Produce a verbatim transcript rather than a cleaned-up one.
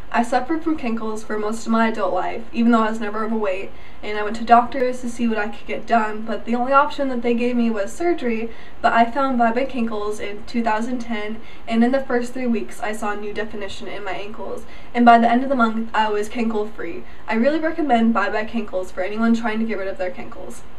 I suffered from cankles for most of my adult life, even though I was never overweight, and I went to doctors to see what I could get done, but the only option that they gave me was surgery. But I found ByeByeCankles in two thousand ten, and in the first three weeks I saw a new definition in my ankles, and by the end of the month I was cankle free. I really recommend ByeByeCankles for anyone trying to get rid of their cankles.